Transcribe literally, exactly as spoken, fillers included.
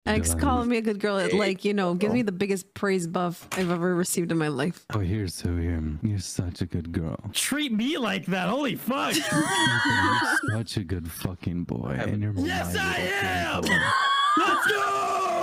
Ex calling me a good girl, it, like, you know, gives me the biggest praise buff I've ever received in my life. Oh, here's so here. You're such a good girl. Treat me like that. Holy fuck. You're such a good fucking boy. And you're yes, my I am. boy. Let's go.